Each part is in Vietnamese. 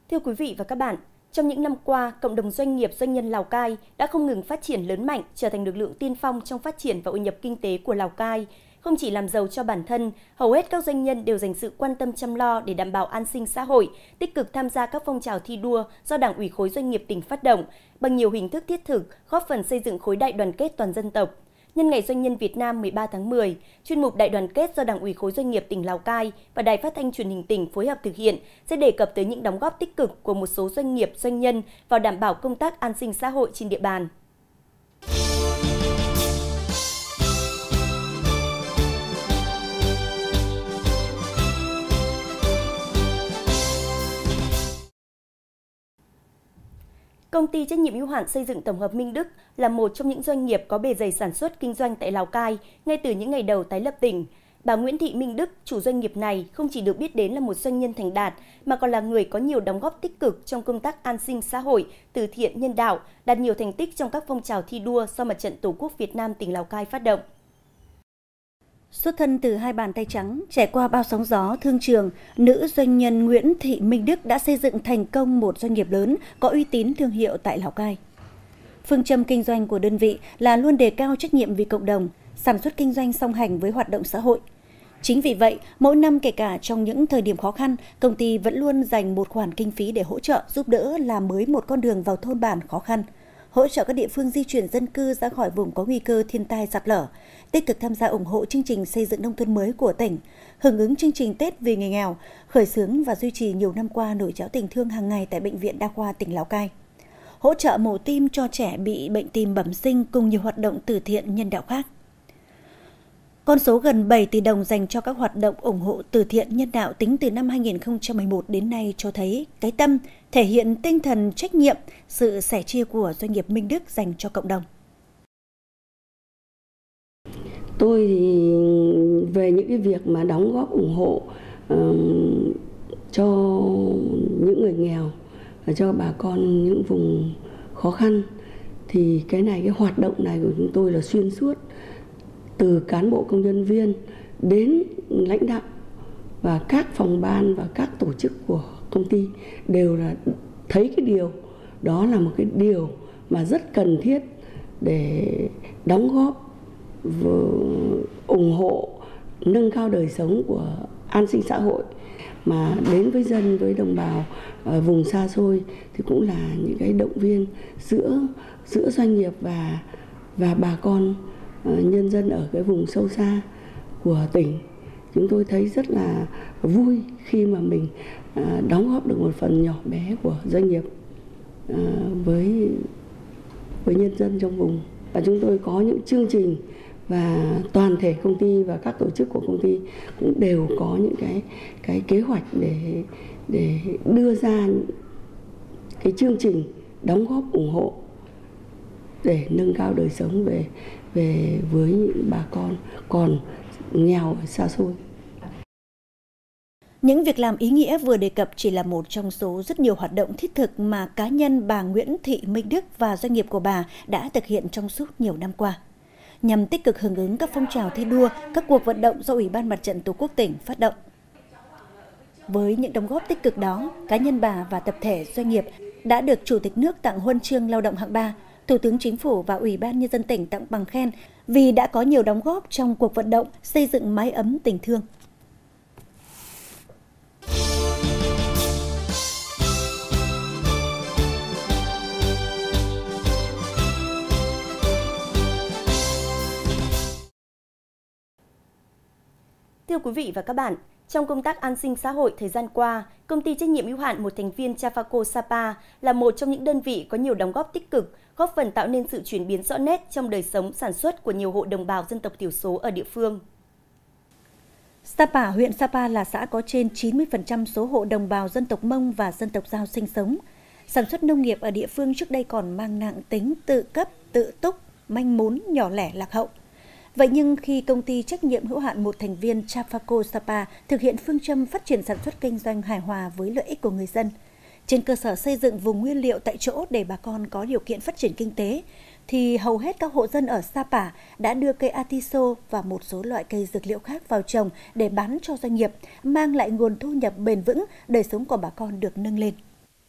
Thưa quý vị và các bạn, trong những năm qua, cộng đồng doanh nghiệp doanh nhân Lào Cai đã không ngừng phát triển lớn mạnh, trở thành lực lượng tiên phong trong phát triển và hội nhập kinh tế của Lào Cai. Không chỉ làm giàu cho bản thân, hầu hết các doanh nhân đều dành sự quan tâm chăm lo để đảm bảo an sinh xã hội, tích cực tham gia các phong trào thi đua do Đảng ủy khối doanh nghiệp tỉnh phát động, bằng nhiều hình thức thiết thực, góp phần xây dựng khối đại đoàn kết toàn dân tộc. Nhân ngày Doanh nhân Việt Nam 13 tháng 10, chuyên mục Đại đoàn kết do Đảng ủy khối doanh nghiệp tỉnh Lào Cai và Đài Phát thanh Truyền hình tỉnh phối hợp thực hiện sẽ đề cập tới những đóng góp tích cực của một số doanh nghiệp, doanh nhân vào đảm bảo công tác an sinh xã hội trên địa bàn. Công ty trách nhiệm hữu hạn xây dựng tổng hợp Minh Đức là một trong những doanh nghiệp có bề dày sản xuất kinh doanh tại Lào Cai ngay từ những ngày đầu tái lập tỉnh. Bà Nguyễn Thị Minh Đức, chủ doanh nghiệp này không chỉ được biết đến là một doanh nhân thành đạt mà còn là người có nhiều đóng góp tích cực trong công tác an sinh xã hội, từ thiện nhân đạo, đạt nhiều thành tích trong các phong trào thi đua do Mặt trận Tổ quốc Việt Nam tỉnh Lào Cai phát động. Xuất thân từ hai bàn tay trắng, trải qua bao sóng gió thương trường, nữ doanh nhân Nguyễn Thị Minh Đức đã xây dựng thành công một doanh nghiệp lớn có uy tín thương hiệu tại Lào Cai. Phương châm kinh doanh của đơn vị là luôn đề cao trách nhiệm vì cộng đồng, sản xuất kinh doanh song hành với hoạt động xã hội. Chính vì vậy, mỗi năm kể cả trong những thời điểm khó khăn, công ty vẫn luôn dành một khoản kinh phí để hỗ trợ, giúp đỡ làm mới một con đường vào thôn bản khó khăn, hỗ trợ các địa phương di chuyển dân cư ra khỏi vùng có nguy cơ thiên tai sạt lở, tích cực tham gia ủng hộ chương trình xây dựng nông thôn mới của tỉnh, hưởng ứng chương trình Tết vì người nghèo, khởi xướng và duy trì nhiều năm qua nồi cháo tình thương hàng ngày tại Bệnh viện Đa khoa tỉnh Lào Cai, hỗ trợ mổ tim cho trẻ bị bệnh tim bẩm sinh cùng nhiều hoạt động từ thiện nhân đạo khác. Con số gần 7 tỷ đồng dành cho các hoạt động ủng hộ từ thiện nhân đạo tính từ năm 2011 đến nay cho thấy cái tâm, thể hiện tinh thần trách nhiệm, sự sẻ chia của doanh nghiệp Minh Đức dành cho cộng đồng. Tôi thì về những cái việc mà đóng góp ủng hộ cho những người nghèo, cho bà con những vùng khó khăn, thì cái hoạt động này của chúng tôi là xuyên suốt, từ cán bộ công nhân viên đến lãnh đạo và các phòng ban và các tổ chức của công ty đều là thấy cái điều đó là một cái điều mà rất cần thiết để đóng góp ủng hộ nâng cao đời sống của an sinh xã hội, mà đến với dân, với đồng bào vùng xa xôi thì cũng là những cái động viên giữa doanh nghiệp và bà con nhân dân ở cái vùng sâu xa của tỉnh. Chúng tôi thấy rất là vui khi mà mình đóng góp được một phần nhỏ bé của doanh nghiệp với nhân dân trong vùng. Và chúng tôi có những chương trình, và toàn thể công ty và các tổ chức của công ty cũng đều có những cái kế hoạch để đưa ra cái chương trình đóng góp ủng hộ để nâng cao đời sống về với những bà con còn nghèo xa xôi. Những việc làm ý nghĩa vừa đề cập chỉ là một trong số rất nhiều hoạt động thiết thực mà cá nhân bà Nguyễn Thị Minh Đức và doanh nghiệp của bà đã thực hiện trong suốt nhiều năm qua, nhằm tích cực hưởng ứng các phong trào thi đua, các cuộc vận động do Ủy ban Mặt trận Tổ quốc tỉnh phát động. Với những đóng góp tích cực đó, cá nhân bà và tập thể doanh nghiệp đã được Chủ tịch nước tặng huân chương lao động hạng 3, Thủ tướng Chính phủ và Ủy ban Nhân dân tỉnh tặng bằng khen vì đã có nhiều đóng góp trong cuộc vận động xây dựng mái ấm tình thương. Thưa quý vị và các bạn, trong công tác an sinh xã hội thời gian qua, công ty trách nhiệm hữu hạn một thành viên Trafaco Sapa là một trong những đơn vị có nhiều đóng góp tích cực, góp phần tạo nên sự chuyển biến rõ nét trong đời sống sản xuất của nhiều hộ đồng bào dân tộc thiểu số ở địa phương. Sapa, huyện Sapa là xã có trên 90% số hộ đồng bào dân tộc Mông và dân tộc Dao sinh sống. Sản xuất nông nghiệp ở địa phương trước đây còn mang nặng tính tự cấp, tự túc, manh mún, nhỏ lẻ, lạc hậu. Vậy nhưng khi công ty trách nhiệm hữu hạn một thành viên Trafaco Sapa thực hiện phương châm phát triển sản xuất kinh doanh hài hòa với lợi ích của người dân, trên cơ sở xây dựng vùng nguyên liệu tại chỗ để bà con có điều kiện phát triển kinh tế, thì hầu hết các hộ dân ở Sapa đã đưa cây atiso và một số loại cây dược liệu khác vào trồng để bán cho doanh nghiệp, mang lại nguồn thu nhập bền vững, đời sống của bà con được nâng lên.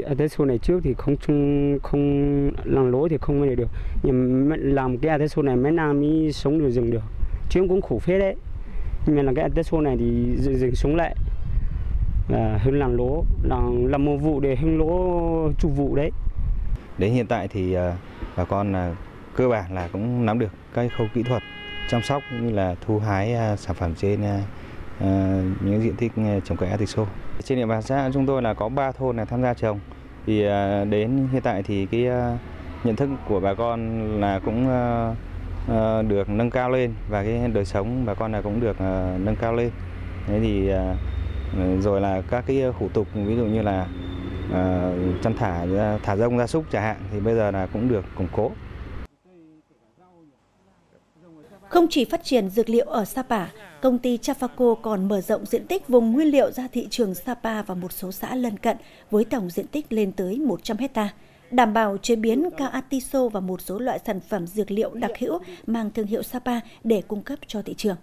Ateso này trước thì không làm lúa thì không có được, nhưng mà làm cái Ateso này mấy năm mới sống được rừng được, chứ cũng khổ phết đấy. Nhưng mà là cái Ateso này thì rừng sống lại và hơn làm lúa, làm một vụ để hơn lúa chục vụ đấy. Đến hiện tại thì bà con cơ bản là cũng nắm được các khâu kỹ thuật chăm sóc như là thu hái sản phẩm trên những diện tích trồng cây Ateso. Trên địa bàn xã chúng tôi là có 3 thôn là tham gia trồng. Thì đến hiện tại thì cái nhận thức của bà con là cũng được nâng cao lên, và cái đời sống bà con là cũng được nâng cao lên. Thế thì rồi là các cái thủ tục ví dụ như là chăn thả rông gia súc chẳng hạn thì bây giờ là cũng được củng cố. Không chỉ phát triển dược liệu ở Sapa, công ty Trafaco còn mở rộng diện tích vùng nguyên liệu ra thị trường Sapa và một số xã lân cận với tổng diện tích lên tới 100 hectare, đảm bảo chế biến cao atiso và một số loại sản phẩm dược liệu đặc hữu mang thương hiệu Sapa để cung cấp cho thị trường.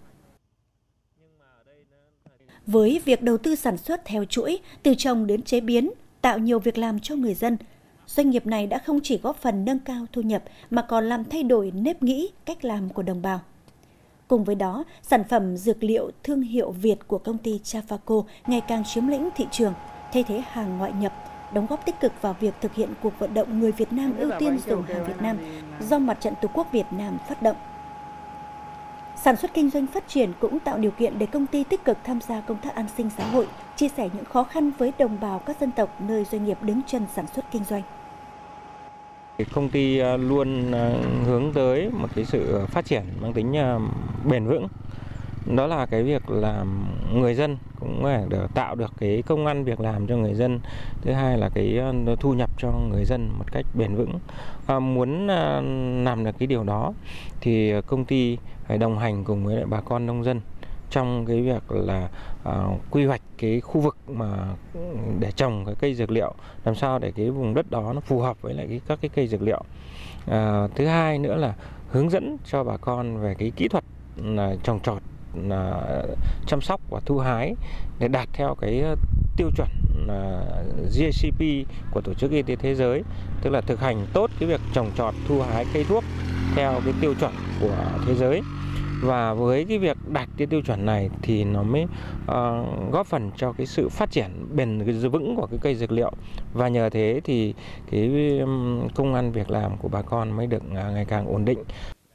Với việc đầu tư sản xuất theo chuỗi, từ trồng đến chế biến, tạo nhiều việc làm cho người dân, doanh nghiệp này đã không chỉ góp phần nâng cao thu nhập mà còn làm thay đổi nếp nghĩ, cách làm của đồng bào. Cùng với đó, sản phẩm dược liệu thương hiệu Việt của công ty Trafaco ngày càng chiếm lĩnh thị trường, thay thế hàng ngoại nhập, đóng góp tích cực vào việc thực hiện cuộc vận động người Việt Nam ưu tiên dùng hàng Việt Nam do Mặt trận Tổ quốc Việt Nam phát động. Sản xuất kinh doanh phát triển cũng tạo điều kiện để công ty tích cực tham gia công tác an sinh xã hội, chia sẻ những khó khăn với đồng bào các dân tộc nơi doanh nghiệp đứng chân sản xuất kinh doanh. Công ty luôn hướng tới một cái sự phát triển mang tính bền vững. Đó là cái việc là người dân cũng phải tạo được cái công ăn việc làm cho người dân. Thứ hai là cái thu nhập cho người dân một cách bền vững. Muốn làm được cái điều đó thì công ty phải đồng hành cùng với lại bà con nông dân trong cái việc là quy hoạch cái khu vực mà để trồng cái cây dược liệu, làm sao để cái vùng đất đó nó phù hợp với lại các cái cây dược liệu. Thứ hai nữa là hướng dẫn cho bà con về cái kỹ thuật trồng trọt, chăm sóc và thu hái để đạt theo cái tiêu chuẩn GACP của Tổ chức Y tế Thế giới, tức là thực hành tốt cái việc trồng trọt thu hái cây thuốc theo cái tiêu chuẩn của thế giới. Và với cái việc đạt cái tiêu chuẩn này thì nó mới góp phần cho cái sự phát triển bền vững của cái cây dược liệu, và nhờ thế thì cái công ăn việc làm của bà con mới được ngày càng ổn định.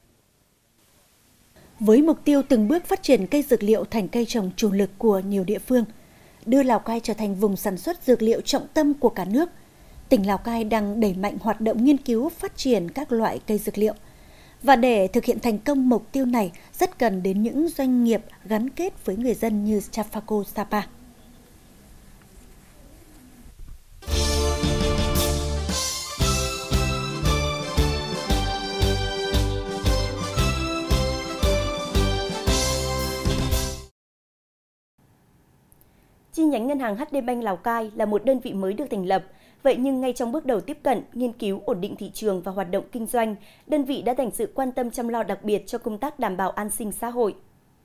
Với mục tiêu từng bước phát triển cây dược liệu thành cây trồng chủ lực của nhiều địa phương, đưa Lào Cai trở thành vùng sản xuất dược liệu trọng tâm của cả nước, tỉnh Lào Cai đang đẩy mạnh hoạt động nghiên cứu phát triển các loại cây dược liệu. Và để thực hiện thành công mục tiêu này, rất cần đến những doanh nghiệp gắn kết với người dân như Trafaco Sapa. Chi nhánh ngân hàng HD Bank Lào Cai là một đơn vị mới được thành lập. Vậy nhưng ngay trong bước đầu tiếp cận, nghiên cứu, ổn định thị trường và hoạt động kinh doanh, đơn vị đã dành sự quan tâm chăm lo đặc biệt cho công tác đảm bảo an sinh xã hội.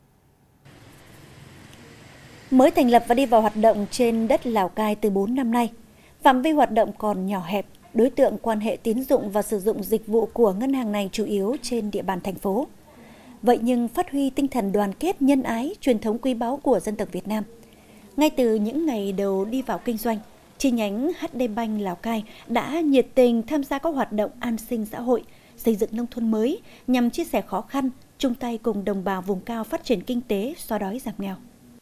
Mới thành lập và đi vào hoạt động trên đất Lào Cai từ 4 năm nay, phạm vi hoạt động còn nhỏ hẹp, đối tượng quan hệ tín dụng và sử dụng dịch vụ của ngân hàng này chủ yếu trên địa bàn thành phố. Vậy nhưng phát huy tinh thần đoàn kết, nhân ái, truyền thống quý báu của dân tộc Việt Nam. Ngay từ những ngày đầu đi vào kinh doanh, chi nhánh HD Bank Lào Cai đã nhiệt tình tham gia các hoạt động an sinh xã hội, xây dựng nông thôn mới nhằm chia sẻ khó khăn, chung tay cùng đồng bào vùng cao phát triển kinh tế, xóa đói giảm nghèo.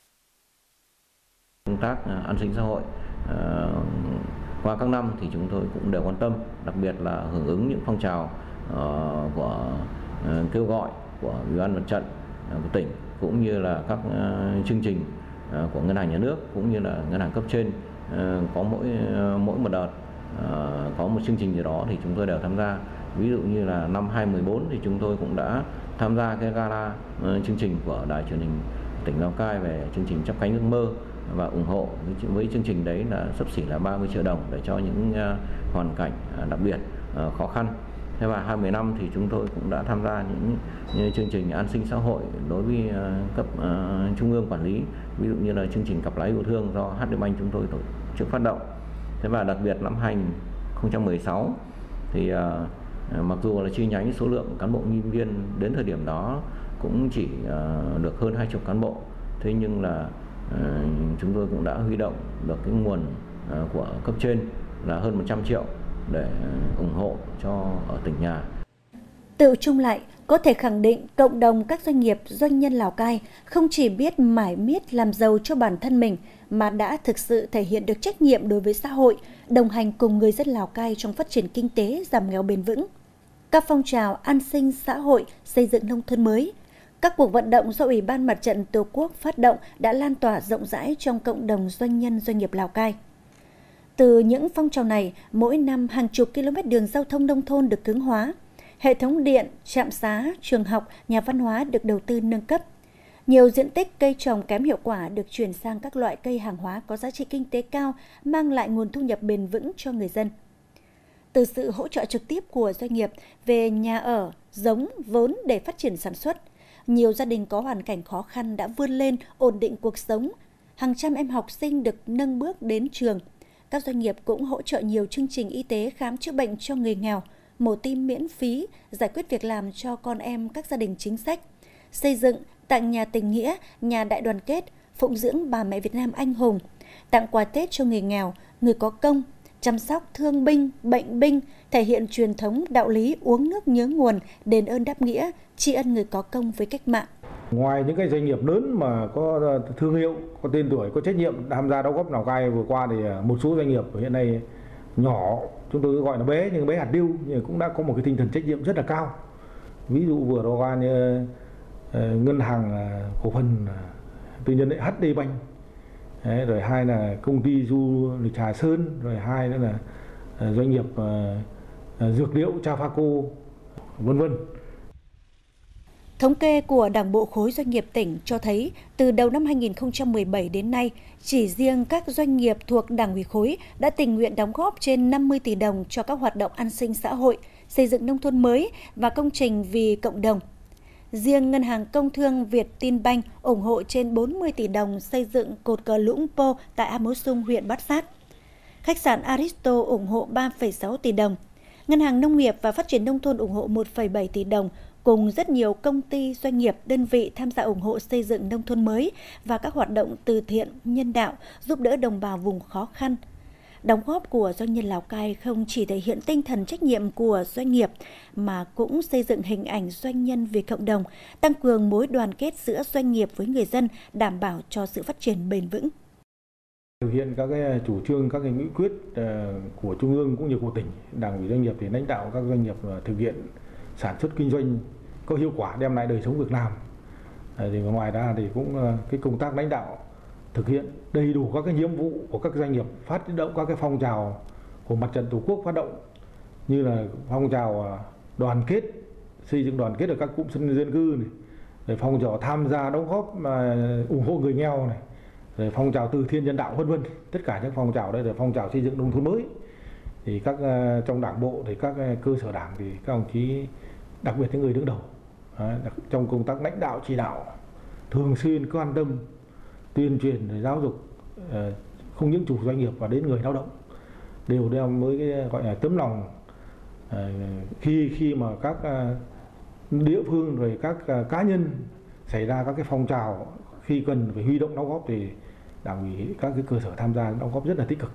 Công tác an sinh xã hội qua các năm thì chúng tôi cũng đều quan tâm, đặc biệt là hưởng ứng những phong trào của kêu gọi của Ủy ban Mặt trận của tỉnh, cũng như là các chương trình của ngân hàng nhà nước cũng như là ngân hàng cấp trên, có mỗi một đợt có một chương trình gì đó thì chúng tôi đều tham gia. Ví dụ như là năm 2014 thì chúng tôi cũng đã tham gia cái gala chương trình của Đài Truyền hình tỉnh Lào Cai về chương trình Chắp cánh ước mơ, và ủng hộ với chương trình đấy là xấp xỉ là 30 triệu đồng để cho những hoàn cảnh đặc biệt khó khăn. Thế và 20 năm thì chúng tôi cũng đã tham gia những chương trình an sinh xã hội đối với cấp trung ương quản lý, ví dụ như là chương trình cặp lái yêu thương do HD Bank chúng tôi tổ chức phát động. Thế và đặc biệt năm 2016 thì mặc dù là chi nhánh số lượng cán bộ nhân viên đến thời điểm đó cũng chỉ được hơn 20 cán bộ, thế nhưng là chúng tôi cũng đã huy động được cái nguồn của cấp trên là hơn 100 triệu để ủng hộ cho ở tỉnh nhà. Tự chung lại, có thể khẳng định cộng đồng các doanh nghiệp doanh nhân Lào Cai không chỉ biết mải miết làm giàu cho bản thân mình mà đã thực sự thể hiện được trách nhiệm đối với xã hội, đồng hành cùng người dân Lào Cai trong phát triển kinh tế, giảm nghèo bền vững. Các phong trào an sinh xã hội, xây dựng nông thôn mới, các cuộc vận động do Ủy ban Mặt trận Tổ quốc phát động đã lan tỏa rộng rãi trong cộng đồng doanh nhân doanh nghiệp Lào Cai. Từ những phong trào này, mỗi năm hàng chục km đường giao thông nông thôn được cứng hóa, hệ thống điện, trạm xá, trường học, nhà văn hóa được đầu tư nâng cấp. Nhiều diện tích cây trồng kém hiệu quả được chuyển sang các loại cây hàng hóa có giá trị kinh tế cao, mang lại nguồn thu nhập bền vững cho người dân. Từ sự hỗ trợ trực tiếp của doanh nghiệp về nhà ở, giống, vốn để phát triển sản xuất, nhiều gia đình có hoàn cảnh khó khăn đã vươn lên ổn định cuộc sống. Hàng trăm em học sinh được nâng bước đến trường. Các doanh nghiệp cũng hỗ trợ nhiều chương trình y tế khám chữa bệnh cho người nghèo, mổ tim miễn phí, giải quyết việc làm cho con em các gia đình chính sách, xây dựng, tặng nhà tình nghĩa, nhà đại đoàn kết, phụng dưỡng bà mẹ Việt Nam anh hùng, tặng quà Tết cho người nghèo, người có công, chăm sóc thương binh, bệnh binh, thể hiện truyền thống đạo lý uống nước nhớ nguồn, đền ơn đáp nghĩa, tri ân người có công với cách mạng. Ngoài những cái doanh nghiệp lớn mà có thương hiệu, có tên tuổi, có trách nhiệm tham gia đóng góp Lào Cai vừa qua thì một số doanh nghiệp hiện nay nhỏ, chúng tôi gọi là bé nhưng bé hạt điêu, nhưng cũng đã có một cái tinh thần trách nhiệm rất là cao. Ví dụ vừa rồi qua như ngân hàng cổ phần tư nhân HD Bank, rồi hai là công ty du lịch Hà Sơn, rồi hai nữa là doanh nghiệp dược liệu Trafaco, vân vân. Thống kê của Đảng bộ khối doanh nghiệp tỉnh cho thấy, từ đầu năm 2017 đến nay, chỉ riêng các doanh nghiệp thuộc Đảng ủy khối đã tình nguyện đóng góp trên 50 tỷ đồng cho các hoạt động an sinh xã hội, xây dựng nông thôn mới và công trình vì cộng đồng. Riêng Ngân hàng Công thương Vietinbank ủng hộ trên 40 tỷ đồng xây dựng cột cờ Lũng Pô tại A Mú Xung, huyện Bát Sát. Khách sạn Aristo ủng hộ 3,6 tỷ đồng. Ngân hàng Nông nghiệp và Phát triển Nông thôn ủng hộ 1,7 tỷ đồng, cùng rất nhiều công ty, doanh nghiệp, đơn vị tham gia ủng hộ xây dựng nông thôn mới và các hoạt động từ thiện, nhân đạo, giúp đỡ đồng bào vùng khó khăn. Đóng góp của doanh nhân Lào Cai không chỉ thể hiện tinh thần trách nhiệm của doanh nghiệp, mà cũng xây dựng hình ảnh doanh nhân vì cộng đồng, tăng cường mối đoàn kết giữa doanh nghiệp với người dân, đảm bảo cho sự phát triển bền vững. Thực hiện các cái chủ trương, các cái nghị quyết của Trung ương cũng như của tỉnh, Đảng ủy doanh nghiệp thì lãnh đạo các doanh nghiệp thực hiện sản xuất kinh doanh có hiệu quả, đem lại đời sống việc làm. Thì ngoài ra thì cũng cái công tác lãnh đạo thực hiện đầy đủ các cái nhiệm vụ của các doanh nghiệp, phát động các cái phong trào của Mặt trận Tổ quốc phát động, như là phong trào đoàn kết, xây dựng đoàn kết ở các cụm dân cư này, rồi phong trào tham gia đóng góp ủng hộ người nghèo này, rồi phong trào từ thiện nhân đạo, vân vân. Tất cả những phong trào đây là phong trào xây dựng nông thôn mới. Thì các trong đảng bộ thì các cơ sở đảng thì các đồng chí, đặc biệt những người đứng đầu trong công tác lãnh đạo chỉ đạo thường xuyên quan tâm tuyên truyền rồi giáo dục không những chủ doanh nghiệp và đến người lao động đều đem với cái gọi là tấm lòng khi mà các địa phương rồi các cá nhân xảy ra các cái phong trào khi cần phải huy động đóng góp thì đảng ủy các cái cơ sở tham gia đóng góp rất là tích cực.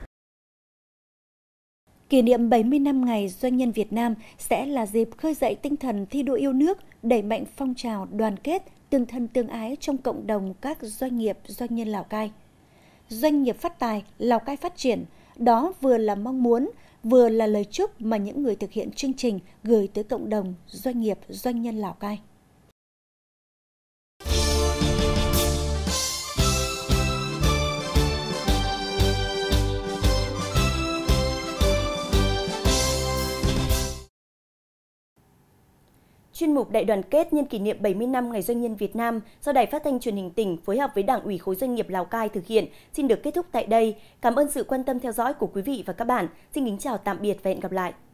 Kỷ niệm 70 năm ngày Doanh nhân Việt Nam sẽ là dịp khơi dậy tinh thần thi đua yêu nước, đẩy mạnh phong trào đoàn kết, tương thân tương ái trong cộng đồng các doanh nghiệp doanh nhân Lào Cai. Doanh nghiệp phát tài, Lào Cai phát triển, đó vừa là mong muốn, vừa là lời chúc mà những người thực hiện chương trình gửi tới cộng đồng doanh nghiệp doanh nhân Lào Cai. Chuyên mục Đại đoàn kết nhân kỷ niệm 70 năm Ngày Doanh nhân Việt Nam do Đài Phát thanh Truyền hình tỉnh phối hợp với Đảng ủy khối doanh nghiệp Lào Cai thực hiện xin được kết thúc tại đây. Cảm ơn sự quan tâm theo dõi của quý vị và các bạn. Xin kính chào tạm biệt và hẹn gặp lại.